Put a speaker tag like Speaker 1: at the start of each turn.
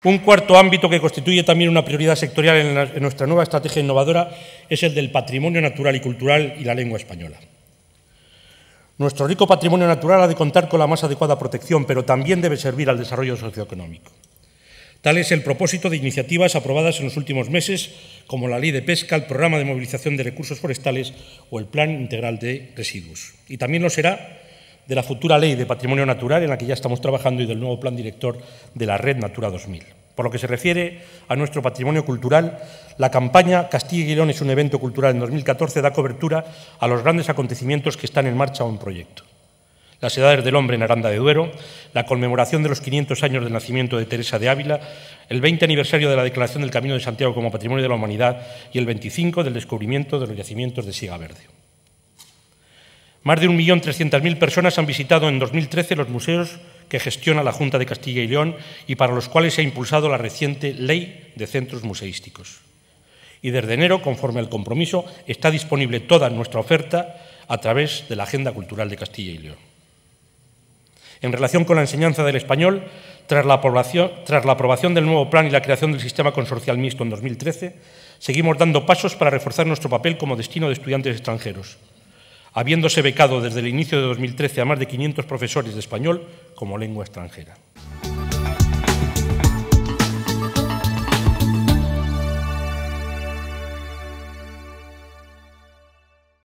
Speaker 1: Un cuarto ámbito que constituye también una prioridad sectorial en nuestra nueva estrategia innovadora es el del patrimonio natural y cultural y la lengua española. Nuestro rico patrimonio natural ha de contar con la más adecuada protección, pero también debe servir al desarrollo socioeconómico. Tal es el propósito de iniciativas aprobadas en los últimos meses, como la Ley de Pesca, el Programa de Movilización de Recursos Forestales o el Plan Integral de Residuos. Y también lo será de la futura Ley de Patrimonio Natural, en la que ya estamos trabajando, y del nuevo Plan Director de la Red Natura 2000. Por lo que se refiere a nuestro patrimonio cultural, la campaña Castilla y León es un evento cultural en 2014 da cobertura a los grandes acontecimientos que están en marcha o en proyecto. Las Edades del Hombre en Aranda de Duero, la conmemoración de los 500 años del nacimiento de Teresa de Ávila, el 20 aniversario de la Declaración del Camino de Santiago como Patrimonio de la Humanidad y el 25 del descubrimiento de los yacimientos de siga verde. Más de 1.300.000 personas han visitado en 2013 los museos que gestiona la Junta de Castilla y León y para los cuales se ha impulsado la reciente Ley de Centros Museísticos. Y desde enero, conforme al compromiso, está disponible toda nuestra oferta a través de la Agenda Cultural de Castilla y León. En relación con la enseñanza del español, tras la aprobación del nuevo plan y la creación del sistema consorcial mixto en 2013, seguimos dando pasos para reforzar nuestro papel como destino de estudiantes extranjeros, habiéndose becado desde el inicio de 2013 a más de 500 profesores de español como lengua extranjera.